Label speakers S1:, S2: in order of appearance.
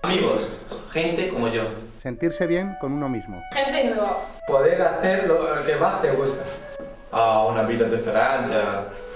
S1: Amigos, gente como yo.
S2: Sentirse bien con uno mismo.
S3: Gente nueva.
S4: Poder hacer lo que más te gusta.
S1: Una vida diferente,